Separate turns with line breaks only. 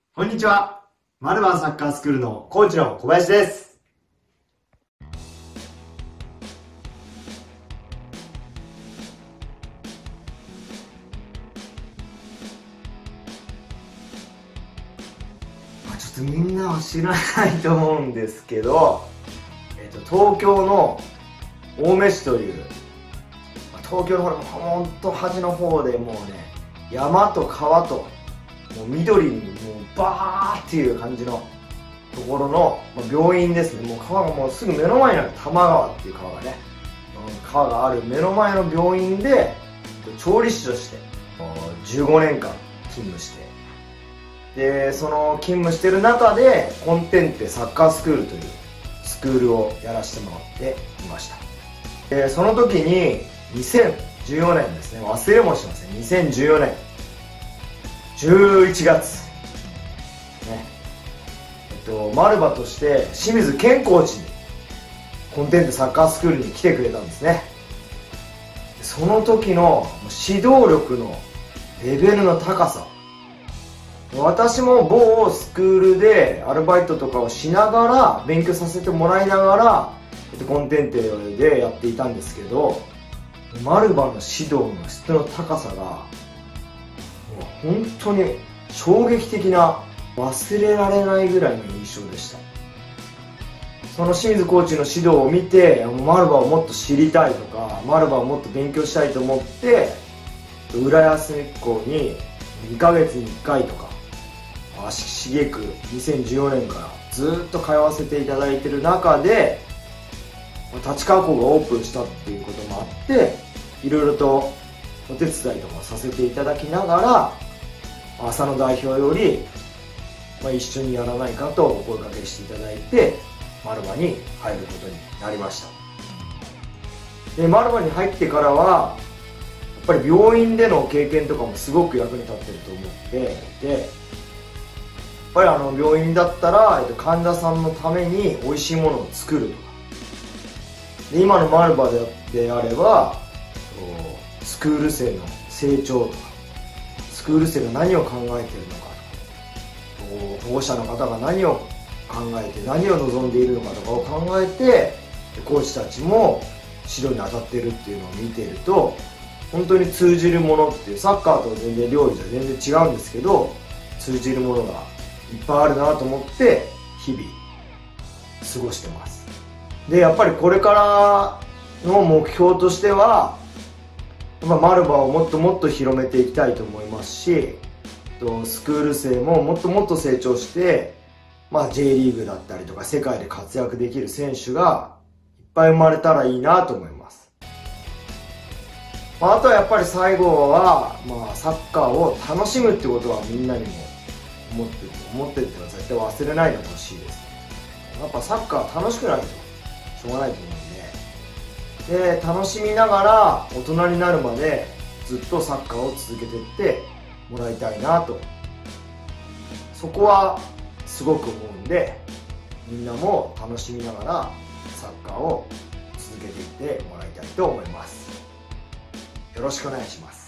こんにちは。マルバンサッカースクールのコーチの小林です。ちょっとみんなは知らないと思うんですけど、東京の青梅市という、東京のほんと端の方でもうね、山と川ともう緑にもうバーっていう感じのところの病院ですね。もう川がもうすぐ目の前にある多摩川っていう川がね、川がある目の前の病院で調理師として15年間勤務して、でその勤務してる中でコンテンテサッカースクールというスクールをやらせてもらっていました。でその時に2014年ですね、忘れもしません。2014年11月ね、マルバとして清水健コーチにコンテンテサッカースクールに来てくれたんですね。その時の指導力のレベルの高さ、私も某スクールでアルバイトとかをしながら勉強させてもらいながらコンテンテでやっていたんですけど、マルバの指導の質の高さがもう本当に衝撃的な、忘れられないぐらいの印象でした。その清水コーチの指導を見て、マルバをもっと知りたいとか、マルバをもっと勉強したいと思って、浦安日光に2ヶ月に1回とか足しげく2014年からずっと通わせていただいている中で、立川校がオープンしたっていうこともあって、いろいろとお手伝いとかさせていただきながら、浅野代表より、一緒にやらないかとお声掛けしていただいて、マルバに入ることになりました。でマルバに入ってからはやっぱり病院での経験とかもすごく役に立ってると思ってで、やっぱり病院だったら患者さんのために美味しいものを作るとか、で今のマルバであればスクール生の成長とか、スクール生が何を考えているのかとか、保護者の方が何を考えて何を望んでいるのかとかを考えて、コーチたちも指導に当たっているっていうのを見ていると、本当に通じるものっていう、サッカーと全然料理じゃ全然違うんですけど、通じるものがいっぱいあるなと思って日々過ごしてます。でやっぱりこれからの目標としては、マルバをもっともっと広めていきたいと思いますし、スクール生ももっともっと成長して、J リーグだったりとか世界で活躍できる選手がいっぱい生まれたらいいなと思います。あとはやっぱり最後は、サッカーを楽しむってことはみんなにも思ってるっていうのは絶対忘れないでほしいです。やっぱサッカー楽しくないとしょうがないと思うんで、楽しみながら大人になるまでずっとサッカーを続けていってもらいたいなと、そこはすごく思うんで、みんなも楽しみながらサッカーを続けていってもらいたいと思います。よろしくお願いします。